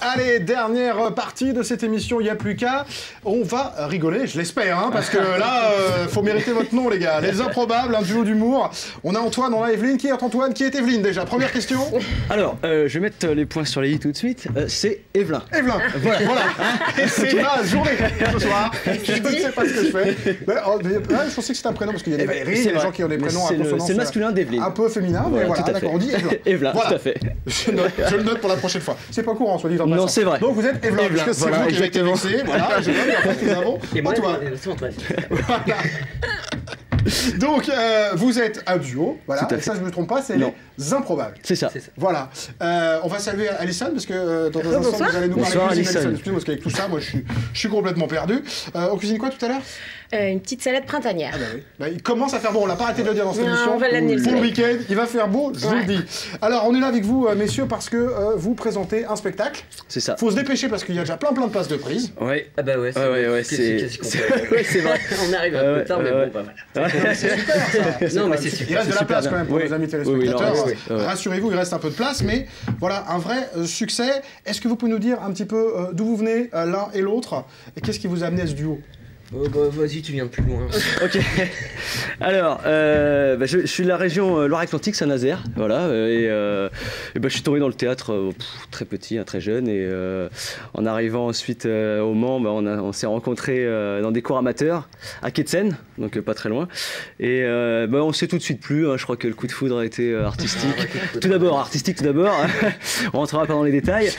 Allez, dernière partie de cette émission, il n'y a plus qu'à. On va rigoler, je l'espère, hein, parce que là, faut mériter votre nom, les gars. Les improbables, un duo d'humour. On a Antoine, on a Evelyne. Qui est Antoine? Qui est Evelyne déjà? Première question. Alors, je vais mettre les points sur les i tout de suite. C'est Evelyn. Evelyn. Voilà. Et c'est ma journée ce soir. Je ne sais pas ce que je fais. Mais, je pensais que c'était un prénom parce qu'il y a des Valérie, des gens qui ont des prénoms à consonance. C'est le masculin d'Evelyne. Un peu féminin, mais voilà, d'accord, on dit Evelyn. Evelyn, voilà. tout à fait. Je le note pour la prochaine fois. C'est pas courant, soit dit en passant. Non, c'est vrai. Donc vous êtes Evelyn, parce que c'est voilà, vous qui avez été vexé. Voilà, je note, et après nous avons Antoine. Voilà. Donc, vous êtes un duo, voilà, et ça je ne me trompe pas, c'est les improbables. C'est ça. Voilà. On va saluer Alison, parce que dans un instant, vous allez nous parler de cuisine. Alison, excusez-moi, parce qu'avec tout ça, moi je suis complètement perdu. On cuisine quoi tout à l'heure? Une petite salade printanière. Ah bah oui. Bah, il commence à faire beau, on l'a pas arrêté de le dire dans cette émission. On va l'amener pour le week-end, il va faire beau, je vous le dis. Alors, on est là avec vous, messieurs, parce que vous présentez un spectacle. C'est ça. Faut se dépêcher parce qu'il y a déjà plein de places de prise. Oui. Ah bah ouais, c'est vrai. On arrive un peu tard, mais bon, bah voilà. C'est super, ça. Non, mais c'est super. Il reste de la place quand même pour nos amis téléspectateurs. Oui. Rassurez-vous, il reste un peu de place, mais voilà, un vrai succès. Est-ce que vous pouvez nous dire un petit peu d'où vous venez l'un et l'autre, et qu'est-ce qui vous a amené à ce duo? Oh bah vas-y, tu viens de plus loin. Ok. Alors, je suis de la région Loire-Atlantique, Saint-Nazaire, voilà, et je suis tombé dans le théâtre très petit, très jeune, et en arrivant ensuite au Mans, on s'est rencontrés dans des cours amateurs à Quai de Seine, donc pas très loin, et on s'est tout de suite plu, je crois que le coup de foudre a été artistique. Tout d'abord, on rentrera pas dans les détails.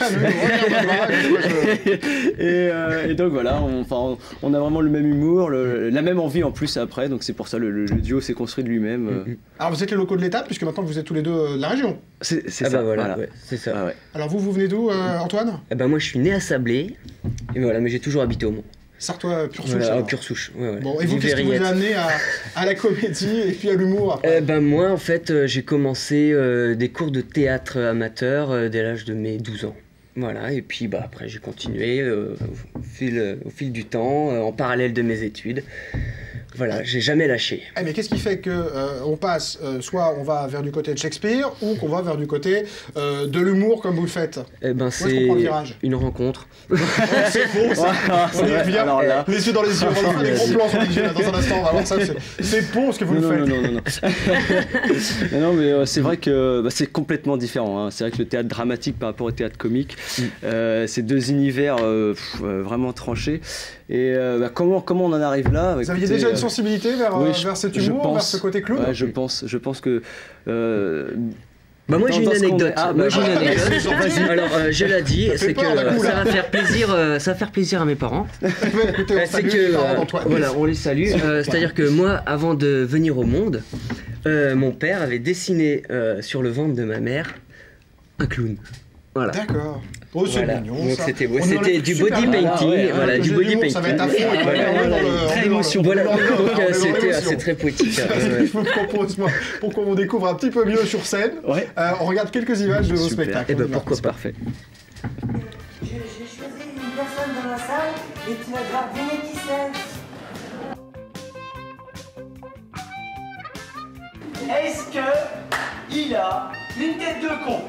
Et donc voilà, on a vraiment le même humour, la même envie en plus après, donc c'est pour ça le duo s'est construit de lui-même. Alors vous êtes les locaux de l'étape, puisque maintenant vous êtes tous les deux de la région. C'est ça, bah voilà. Ouais, c'est ça. Ah ouais. Alors vous venez d'où, Antoine? Moi je suis né à Sablé, et voilà, mais j'ai toujours habité au Mans. Sartois pure souche. Voilà, pure souche. Ouais. Bon, et vous, qu'est-ce qui vous a amené à la comédie et puis à l'humour après? Moi en fait, j'ai commencé des cours de théâtre amateur dès l'âge de mes 12 ans. Voilà, et puis après j'ai continué au fil du temps, en parallèle de mes études. Voilà, j'ai jamais lâché. Mais qu'est-ce qui fait que on passe, soit on va vers du côté de Shakespeare, ou qu'on va vers du côté de l'humour comme vous le faites? C'est une rencontre. C'est beau ça. On y revient, alors là, les yeux dans les yeux, on va faire des gros plans sur les yeux dans un instant, on va voir ça. C'est beau ce que vous nous faites. Non, mais c'est vrai que c'est complètement différent. Hein. C'est vrai que le théâtre dramatique par rapport au théâtre comique, c'est deux univers vraiment tranchés. Et comment on en arrive là? Vous aviez déjà une sensibilité vers cet humour, vers ce côté clown? Ouais, je pense que... moi j'ai une anecdote. Alors je l'ai dit, c'est que ça va faire plaisir à mes parents. C'est que voilà, on les salue. C'est-à-dire que moi, avant de venir au monde, mon père avait dessiné sur le ventre de ma mère un clown. Voilà. D'accord. Oh, c'est mignon. Donc c'était du body painting, voilà, du body painting. Ça va être à fond. Très émotion. Voilà. Donc c'est très poétique. Je vous propose, pour qu'on découvre un petit peu mieux sur scène, on regarde quelques images de vos spectacles. Et pourquoi pas. Parfait. J'ai choisi une personne dans la salle et tu vas devoir deviner qui c'est. Est-ce que il a une tête de con?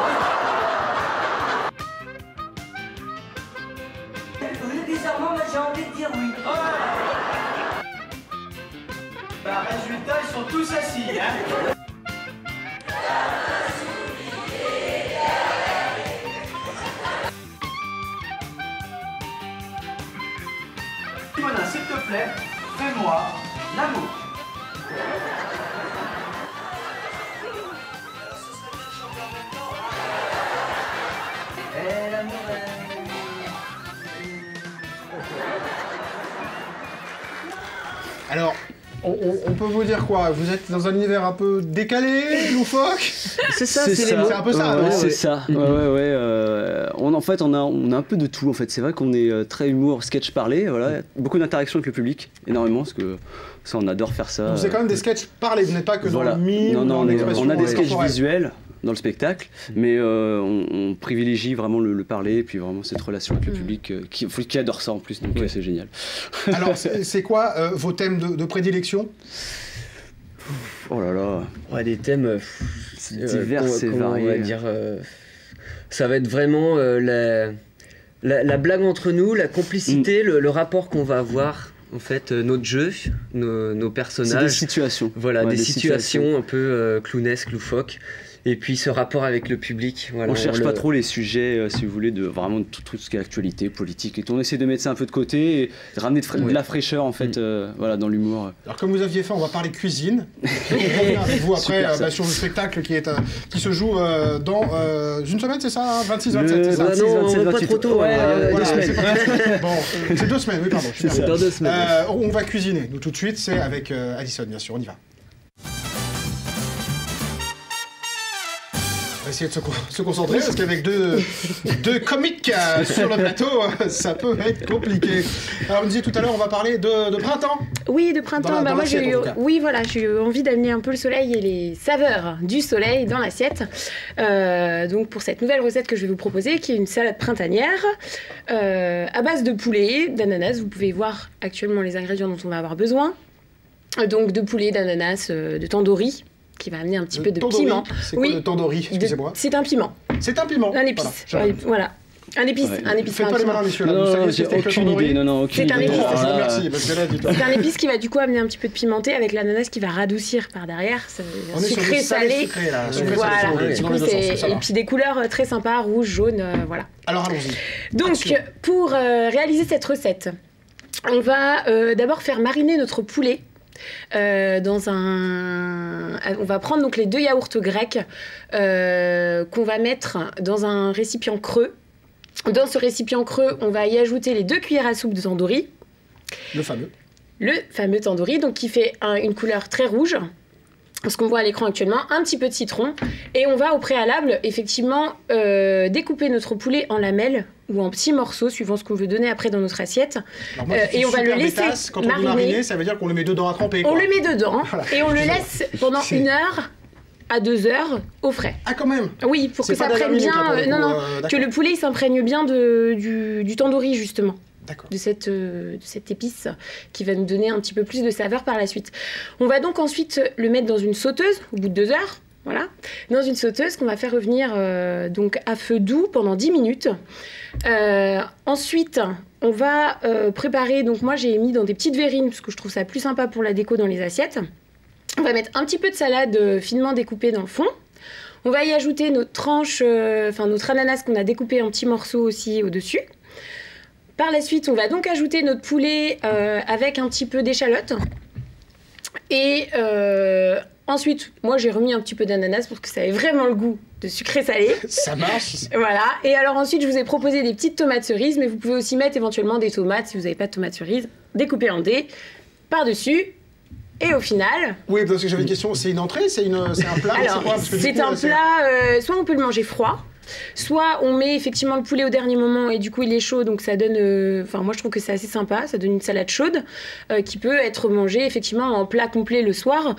Bizarrement, j'ai envie de dire oui. Résultat, ils sont tous assis, hein. Simona, s'il te plaît, fais-moi l'amour. Alors, on peut vous dire quoi? Vous êtes dans un univers un peu décalé, loufoque? C'est ça, c'est un peu ça. C'est ça. En fait, on a un peu de tout. En fait, c'est vrai qu'on est très humour, sketch parlé. Voilà, beaucoup d'interactions avec le public, énormément, parce que ça, on adore faire ça. Donc c'est quand même des sketchs parlés. Vous n'êtes pas que dans le mime. Non, on a des sketchs visuels dans le spectacle, mais on privilégie vraiment le parler, et puis vraiment cette relation avec le public qui adore ça en plus, donc c'est génial. Alors, c'est quoi vos thèmes de prédilection? Oh là là. Ouais, des thèmes divers et variés. On va dire, ça va être vraiment la blague entre nous, la complicité, le rapport qu'on va avoir. En fait, notre jeu, nos personnages. C'est des situations. Voilà, des situations un peu clownesques, loufoques. Et puis ce rapport avec le public. Voilà, on cherche pas trop les sujets, si vous voulez, de vraiment tout ce qui est actualité, politique. Et on essaie de mettre ça un peu de côté et de ramener de la fraîcheur en fait, voilà, dans l'humour. Alors comme vous aviez fait, on va parler cuisine. On revient avec vous après sur le spectacle qui se joue dans une semaine, c'est ça, 26-27, c'est ça. Non, pas trop tôt. Deux semaines. Bon, c'est 2 semaines, oui, pardon. C'est dans 2 semaines. On va cuisiner, nous tout de suite, c'est avec Alison, bien sûr, on y va. On va essayer de se concentrer parce qu'avec deux comiques sur le plateau, ça peut être compliqué. Alors, on disait tout à l'heure, on va parler de printemps. Oui, de printemps. Moi, j'ai eu envie d'amener un peu le soleil et les saveurs du soleil dans l'assiette. Donc, pour cette nouvelle recette que je vais vous proposer, qui est une salade printanière à base de poulet, d'ananas. Vous pouvez voir actuellement les ingrédients dont on va avoir besoin. Donc, de poulet, d'ananas, de tandoori, qui va amener un petit peu de piment. C'est quoi le tandoori? Excusez-moi. C'est un piment. C'est un piment. Un épice. Voilà. Un épice. Faites pas les malins, messieurs. Non, j'ai aucune idée. C'est un épice. Merci, parce que là, dis-toi. C'est un épice qui va du coup amener un petit peu de pimenté avec l'ananas qui va radoucir par derrière. On est sucré, salé. Voilà. Du coup, et puis des couleurs très sympas, rouge, jaune, voilà. Alors allons-y. Donc, pour réaliser cette recette, on va d'abord faire mariner notre poulet. On va prendre donc les 2 yaourts grecs qu'on va mettre dans un récipient creux. Dans ce récipient creux, on va y ajouter les 2 cuillères à soupe de tandoori. Le fameux tandoori, donc qui fait une couleur très rouge. Ce qu'on voit à l'écran actuellement, un petit peu de citron. Et on va au préalable, effectivement, découper notre poulet en lamelles ou en petits morceaux, suivant ce qu'on veut donner après dans notre assiette. Alors moi, et on va le laisser quand on dit mariner, ça veut dire qu'on le met dedans à tremper. On le met dedans et on le laisse pendant 1 heure à 2 heures au frais. Ah, quand même. Oui, pour que ça prenne bien... que le poulet s'imprègne bien du tandoori, justement. De cette épice qui va nous donner un petit peu plus de saveur par la suite. On va donc ensuite le mettre dans une sauteuse au bout de 2 heures. Voilà, dans une sauteuse qu'on va faire revenir donc à feu doux pendant 10 minutes. Ensuite, on va préparer, donc moi j'ai mis dans des petites verrines parce que je trouve ça plus sympa pour la déco dans les assiettes. On va mettre un petit peu de salade finement découpée dans le fond. On va y ajouter notre tranche, notre ananas qu'on a découpé en petits morceaux aussi au-dessus. Par la suite, on va donc ajouter notre poulet avec un petit peu d'échalote. Et ensuite, moi j'ai remis un petit peu d'ananas pour que ça ait vraiment le goût de sucré-salé. Ça marche. Voilà. Et alors ensuite, je vous ai proposé des petites tomates cerises, mais vous pouvez aussi mettre éventuellement des tomates si vous n'avez pas de tomates cerises, découpées en dés, par-dessus. Et au final... Oui, parce que j'avais une question, c'est une entrée, c'est un plat? Alors, c'est un plat, soit on peut le manger froid, soit on met effectivement le poulet au dernier moment et du coup il est chaud, donc ça donne... moi je trouve que c'est assez sympa, ça donne une salade chaude qui peut être mangée effectivement en plat complet le soir.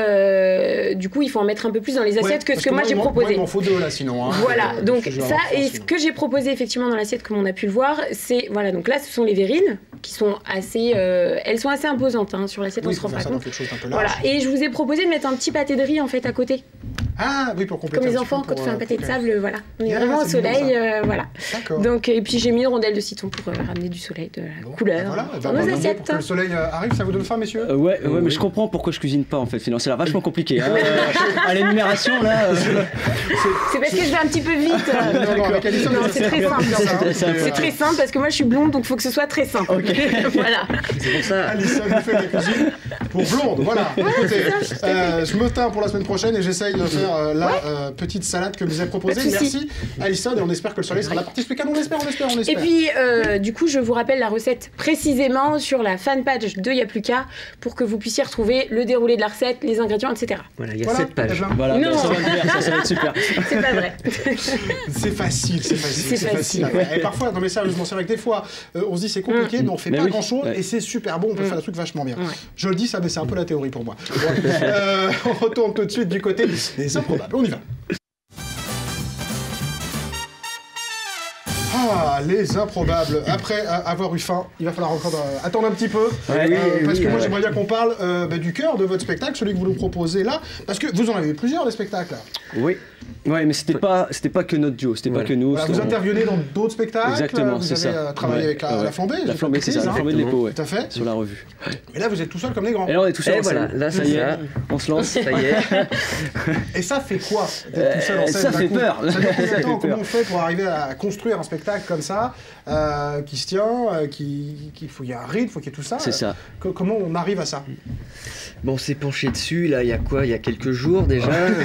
Du coup il faut en mettre un peu plus dans les assiettes que ce que moi j'ai proposé. Moi il m'en faut 2 là sinon. Hein, voilà, donc ça, et ce que j'ai proposé effectivement dans l'assiette comme on a pu le voir, c'est... Voilà, donc là ce sont les verrines qui sont assez... elles sont assez imposantes hein, sur l'assiette, on se rend pas compte. Voilà, et je vous ai proposé de mettre un petit pâté de riz en fait à côté. Ah oui, pour compléter. Comme les enfants quand on fait un pâté de sable, voilà. On est vraiment au soleil, voilà. Donc, et puis j'ai mis une rondelle de citron pour ramener du soleil, de la couleur dans nos assiettes. Pour que le soleil arrive, ça vous donne faim, messieurs? Ouais, mais je comprends pourquoi je cuisine pas en fait. Finalement, c'est là vachement compliqué. Hein. À l'énumération là. C'est parce que je vais un petit peu vite. Non, c'est très simple. C'est très simple parce que moi je suis blonde, donc il faut que ce soit très simple. Voilà. C'est pour ça. Alison nous fait de la cuisine pour blonde. Voilà. Écoutez, je me teins pour la semaine prochaine et j'essaye de faire la petite salade que vous avez proposée. Merci Alison, et on espère que le soleil sera là partie ce week-end. On espère. Et puis du coup je vous rappelle la recette précisément sur la fanpage de Y'a plus qu'à pour que vous puissiez retrouver le déroulé de la recette, les ingrédients, etc. Voilà, il y a 7 pages. Voilà, non, ça va être super. C'est pas vrai. C'est facile. Et parfois, non mais sérieusement, c'est vrai que des fois on se dit c'est compliqué, mais on fait pas grand chose et c'est super bon, on peut faire des trucs vachement bien. Je le dis ça, mais c'est un peu la théorie pour moi. On retourne tout de suite du côté des improbables. On y va. Ah, les improbables. Après avoir eu faim, il va falloir encore attendre un petit peu. Parce que moi, j'aimerais bien qu'on parle du cœur de votre spectacle, celui que vous nous proposez là. Parce que vous en avez plusieurs, des spectacles. Oui. Ouais, mais c'était pas que notre duo, c'était pas que nous. Voilà, vous intervenez dans d'autres spectacles. Exactement, vous avez travaillé avec la Flambée. La Flambée, c'est ça, la Flambée de l'Épo, tout à fait. Sur la revue. Et là, vous êtes tout seul comme les grands. Et là, on est tout seul. Et voilà, là, ça y est, on se lance. Ça y est. Et ça fait quoi d'être tout seul en scène? Ça fait peur. Comment on fait pour arriver à construire un spectacle comme ça, qui se tient, qu'il faut qu'il y ait un rythme, il faut qu'il y ait tout ça. C'est ça. Comment on arrive à ça? Bon, on s'est penché dessus, là, il y a quoi? Il y a quelques jours déjà.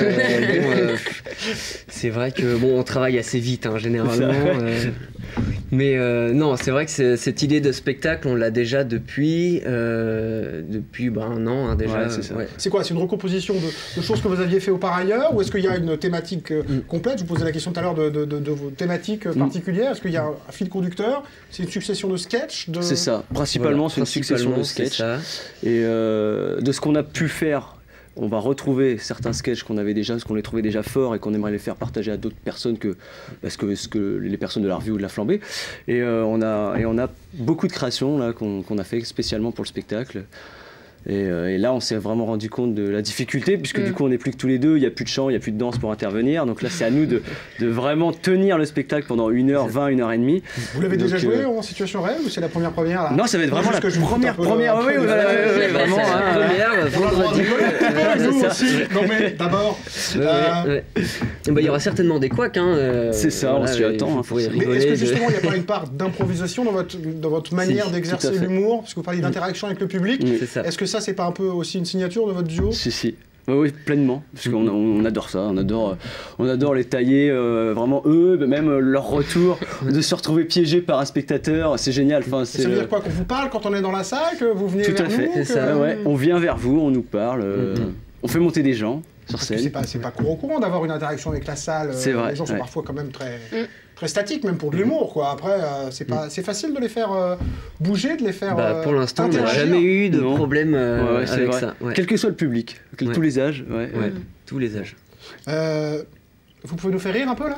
C'est vrai que, bon, on travaille assez vite, hein, généralement. Mais non, c'est vrai que cette idée de spectacle, on l'a déjà depuis un an, hein, déjà. Ouais, c'est ça. C'est quoi? C'est une recomposition de choses que vous aviez fait ailleurs, ou est-ce qu'il y a une thématique complète? Je vous posais la question tout à l'heure de vos thématiques particulières. Est-ce qu'il y a un fil conducteur? C'est une succession de sketchs C'est ça. Principalement, c'est une succession de sketchs. Et de ce qu'on a pu faire, on va retrouver certains sketchs qu'on avait déjà, parce qu'on les trouvait déjà forts et qu'on aimerait les faire partager à d'autres personnes que les personnes de la revue ou de la Flambée. Et on a beaucoup de créations là qu'on a fait spécialement pour le spectacle. Et là, on s'est vraiment rendu compte de la difficulté, puisque du coup, on n'est plus que tous les deux, il n'y a plus de chant, il n'y a plus de danse pour intervenir. Donc là, c'est à nous de vraiment tenir le spectacle pendant 1h20, 1h30. Vous l'avez déjà joué en situation réelle ou c'est la première là? Non, ça va être vraiment la première. Oui, vraiment. Vendredi. Nous aussi. Non, mais d'abord. Il y aura certainement des couacs. C'est ça, on s'y attend. Mais est-ce que justement, il n'y a pas une part d'improvisation dans votre manière d'exercer l'humour? Parce que vous parliez d'interaction avec le public. Est-ce que ça, c'est pas un peu aussi une signature de votre duo? Si. Oui, pleinement, parce qu'on adore ça, on adore les tailler, vraiment eux, même leur retour, de se retrouver piégé par un spectateur, c'est génial. Enfin, ça veut dire quoi, qu'on vous parle quand on est dans la salle, que vous venez vers nous? Tout à fait, c'est ça, ouais. On vient vers vous, on nous parle, on fait monter des gens sur scène. C'est pas courant d'avoir une interaction avec la salle, c'est vrai, les gens sont parfois quand même très statiques, même pour de l'humour, quoi. Après, c'est facile de les faire bouger, de les faire pour l'instant, on n'a jamais eu de problème avec ça. Ouais. Quel que soit le public, tous les âges. Tous les âges. Vous pouvez nous faire rire un peu, là?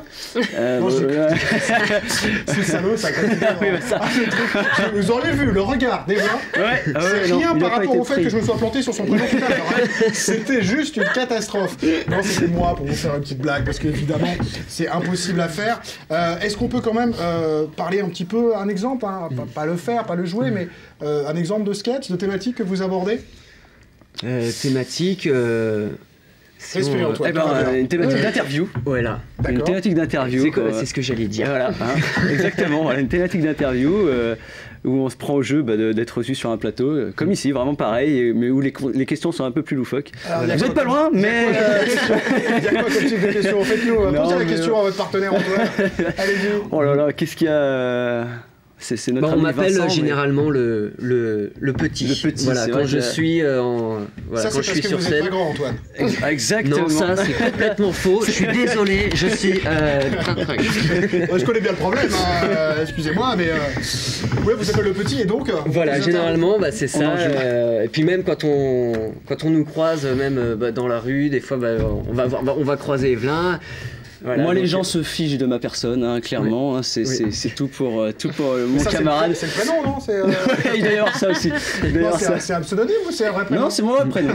C'est salaud, ça. Vous auriez vu le regard des gens. C'est rien par rapport au fait que je me sois planté sur son prénom tout à l'heure. C'était juste une catastrophe. Non, c'était moi pour vous faire une petite blague, parce qu'évidemment, c'est impossible à faire. Est-ce qu'on peut quand même parler un petit peu, un exemple, hein, pas le faire, pas le jouer, mais un exemple de sketch, de thématique que vous abordez? Thématique... une thématique d'interview. Voilà. Une thématique d'interview. C'est ce que j'allais dire. Voilà, exactement. Une thématique d'interview où on se prend au jeu d'être reçu sur un plateau, comme ici, vraiment pareil, mais où les questions sont un peu plus loufoques. Vous n'êtes pas loin, mais... Il y a quoi comme type de question? Faites-nous poser la question à votre partenaire Antoine. Allez-y. Oh là là, qu'est-ce qu'il y a? C'est notre ami on m'appelle Vincent, généralement le petit. Le petit, voilà, quand je suis ça, quand je suis sur scène. Vous êtes pas grand, Antoine. Exactement. Non, ça c'est complètement faux. Je suis désolé, je suis je connais bien le problème, excusez-moi, mais vous êtes le petit et donc. Voilà, généralement c'est ça. Et puis même quand on nous croise, même dans la rue, des fois on va croiser Evelyn. Voilà, moi, les gens se fichent de ma personne, clairement. Oui. C'est tout pour mon camarade. C'est le prénom, non? Il doit y avoir ça aussi. C'est un pseudonyme ou c'est un vrai prénom? Non, c'est mon vrai prénom.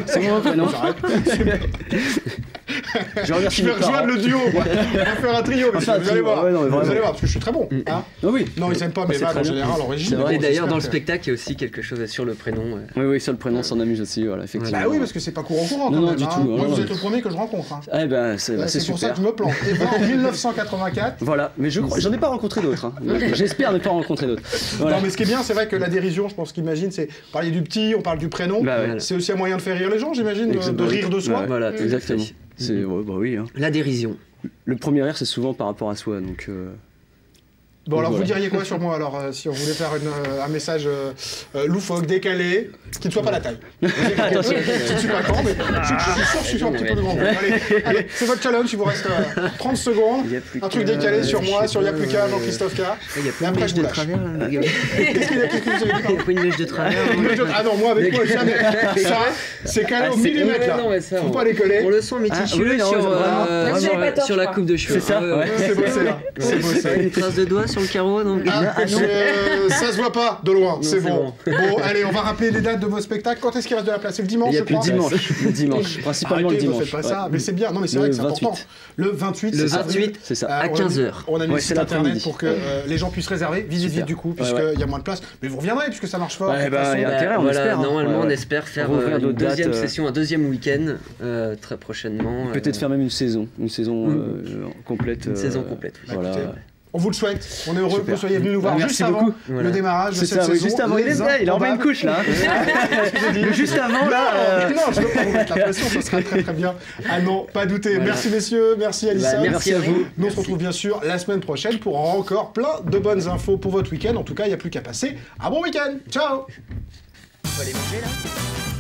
Je vais rejoindre le duo. On va faire un trio. Vous allez voir. Vous allez voir, parce que je suis très bon. Oui. Non, ils n'aiment pas mes vannes en général, l'origine. Et d'ailleurs, dans le spectacle, il y a aussi quelque chose sur le prénom. Oui, sur le prénom, on s'en amuse aussi, voilà, effectivement. Bah oui, parce que c'est pas courant. Non, du tout. Moi, vous êtes le premier que je rencontre. C'est pour ça que je me plante. En 1984. Voilà, mais j'en ai pas rencontré d'autres. J'espère ne pas en rencontrer d'autres. Voilà. Non, mais ce qui est bien, c'est vrai que la dérision, je pense qu'imagine, c'est parler du petit, on parle du prénom. C'est aussi un moyen de faire rire les gens, j'imagine, de rire de soi. Voilà, exactement. Oui. La dérision. Le premier rire, c'est souvent par rapport à soi, donc. Bon, alors vous diriez quoi sur moi, alors, si on voulait faire un message loufoque, décalé, qui ne soit pas la taille? Attention. Je ne suis pas grand, mais je suis sûr un petit peu de grand. Allez, c'est votre challenge, il vous reste 30 secondes. Un truc décalé sur moi, sur Y'a plus qu'à, Jean-Christophe K. Il y a pas une mèche de travers, là. Qu'est-ce qu'il y a? Qu'est-ce que vous avez dit? Il y a pas une mèche de travers. Ah non, moi, avec moi, jamais. Ça, c'est calé au millimètre, là. Faut pas décoller. On le sent méticuleux sur la coupe de cheveux. C'est ça. C'est bossé, là. C'est bossé. Une trace de doigt sur le carreau, donc. Ça se voit pas de loin, c'est bon. Bon, allez, on va rappeler les dates de vos spectacles. Quand est-ce qu'il reste de la place? C'est le dimanche, Il y a je plus crois. Le dimanche, principalement Arrêtez, le dimanche. Ne faites pas ça, mais c'est bien. Non, mais c'est vrai que c'est important. Le 28, c'est ça. À 15h. On a mis le site internet pour que les gens puissent réserver. Visite vite du coup, puisqu'il y a moins de place. Mais vous reviendrez, puisque ça marche fort. Il y a intérêt, on espère. Normalement, on espère faire une deuxième session, un deuxième week-end très prochainement. Peut-être faire même une saison complète. Une saison complète. Voilà. On vous le souhaite. On est heureux que vous soyez venus nous voir juste avant le démarrage de cette saison. Juste avant, il en met une couche là. Juste avant là. Non, je ne veux pas vous mettre la pression, ça sera très très bien. Ah non, pas douter. Merci messieurs, merci Alissa. Merci à vous. Nous on se retrouve bien sûr la semaine prochaine pour encore plein de bonnes infos pour votre week-end. En tout cas, il n'y a plus qu'à passer un bon week-end. Ciao. On va aller manger là.